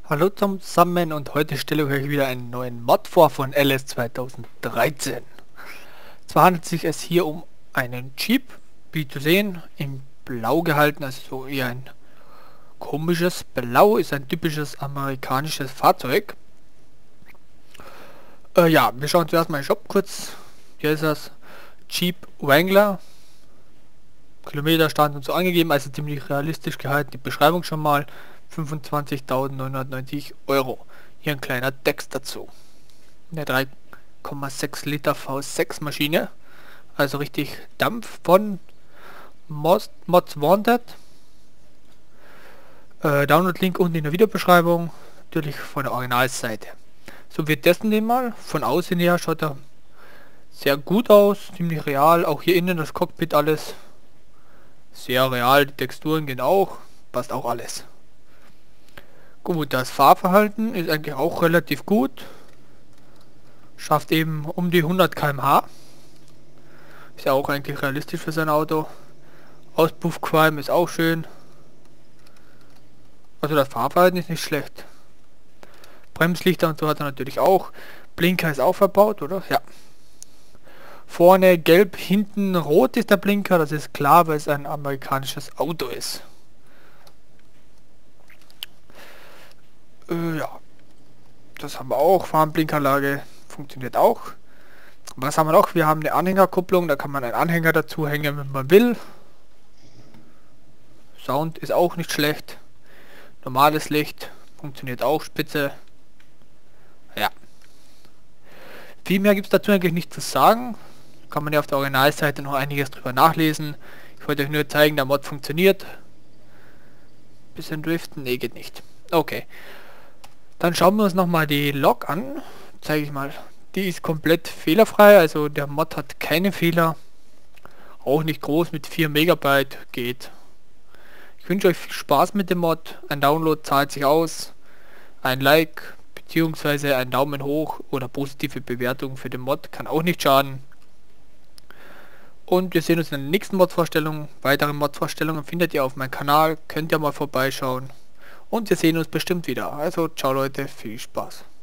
Hallo zusammen und heute stelle ich euch wieder einen neuen Mod vor von LS 2013. Zwar handelt sich es hier um einen Jeep, wie zu sehen, in Blau gehalten, also so eher ein komisches Blau, ist ein typisches amerikanisches Fahrzeug. Ja, wir schauen zuerst mal in den Shop kurz. Hier ist das Jeep Wrangler. Kilometerstand und so angegeben, also ziemlich realistisch gehalten. Die Beschreibung schon mal 25.990 Euro. Hier ein kleiner Text dazu. Eine 3,6 Liter V6 Maschine, also richtig Dampf von Mods Wanted. Download-Link unten in der Videobeschreibung, natürlich von der Originalseite. So, wir testen den mal. Von außen her schaut er sehr gut aus, ziemlich real. Auch hier innen das Cockpit alles sehr real, die Texturen gehen auch, passt auch alles. Gut, das Fahrverhalten ist eigentlich auch relativ gut. Schafft eben um die 100 km/h. Ist ja auch eigentlich realistisch für sein Auto. Auspuffqualm ist auch schön. Also das Fahrverhalten ist nicht schlecht. Bremslichter und so hat er natürlich auch. Blinker ist auch verbaut, oder? Ja. Vorne gelb, hinten rot ist der Blinker, das ist klar, weil es ein amerikanisches Auto ist. Ja, das haben wir auch. Warnblinkanlage funktioniert auch. Was haben wir noch? Wir haben eine Anhängerkupplung, da kann man einen Anhänger dazu hängen, wenn man will. Sound ist auch nicht schlecht. Normales Licht funktioniert auch spitze. Ja. Viel mehr gibt es dazu eigentlich nicht zu sagen. Kann man ja auf der Originalseite noch einiges drüber nachlesen. Ich wollte euch nur zeigen, der Mod funktioniert. Bisschen driften? Ne, geht nicht. Okay. Dann schauen wir uns nochmal die Log an. Zeige ich mal. Die ist komplett fehlerfrei, also der Mod hat keine Fehler. Auch nicht groß, mit 4 Megabyte geht. Ich wünsche euch viel Spaß mit dem Mod. Ein Download zahlt sich aus. Ein Like bzw. ein Daumen hoch oder positive Bewertung für den Mod kann auch nicht schaden. Und wir sehen uns in der nächsten Mod-Vorstellung. Weitere Mod-Vorstellungen findet ihr auf meinem Kanal. Könnt ihr mal vorbeischauen. Und wir sehen uns bestimmt wieder. Also ciao Leute, viel Spaß.